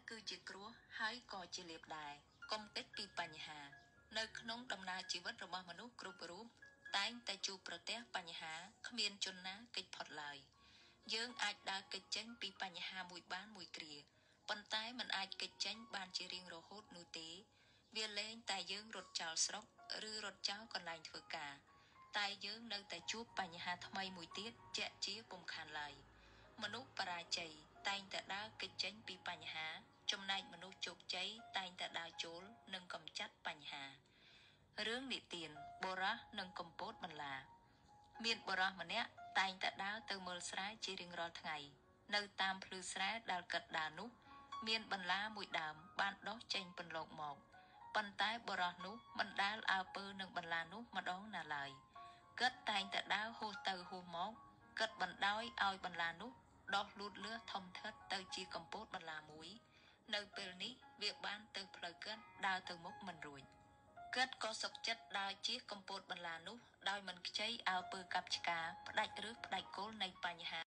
គឺជាគ្រោះហើយក៏ជាលៀបដែរកុំគិតពីបញ្ហានៅក្នុងដំណើរជីវិតរបស់មនុស្សគ្រប់រូបតែងតែជួបប្រទះបញ្ហាគ្មានជនណាគេចផុតឡើយយើងអាចដើរគេចចេញពីបញ្ហាមួយបានមួយគ្រាប៉ុន្តែมันអាចគេចចេញបានជារៀងរហូតនោះទេវាលែងតែយើងរត់ចោលស្រុកឬរត់ចោលកន្លែងធ្វើការតែយើងនៅតែជួបបញ្ហាថ្មីមួយទៀតជាក់ជាពុំខានឡើយមនុស្សបរាជ័យតែងតែដើរគេចចេញពីបញ្ហាចំណែកមនុស្សជោគជ័យតែងតែដើរចូលនិងកម្ចាត់បញ្ហារឿងនិទានបុរសនិងកំពតបន្លាមានបុរសម្នាក់តែងតែដើរទៅមើលស្រែជារៀងរាល់ថ្ងៃនៅតាមភ្លឺស្រែដែលកាត់ដើរនោះមានបន្លាមួយដើមបានដុះចេញពន្លកមកប៉ុន្តែបុរសនោះមិនដែលអើពើនឹងបន្លានោះម្ដងណាឡើយគាត់តែងតែដើរហួសទៅហួសមកគាត់បណ្ដោយឲ្យបន្លានោះដោះលូតលាស់ធំធាត់ទៅជាកំពតបន្លាមួយនៅពេលនេះវាបានទៅផ្លូវគាត់ដើរទៅមុខមិនរួចគាត់ក៏សុខចិត្តដើរជិះកំពតបន្លានោះដោយមិនខ្ចីអើពើកាប់ឆ្ការផ្ដាច់ឬផ្ដាច់គោលនៃបញ្ហា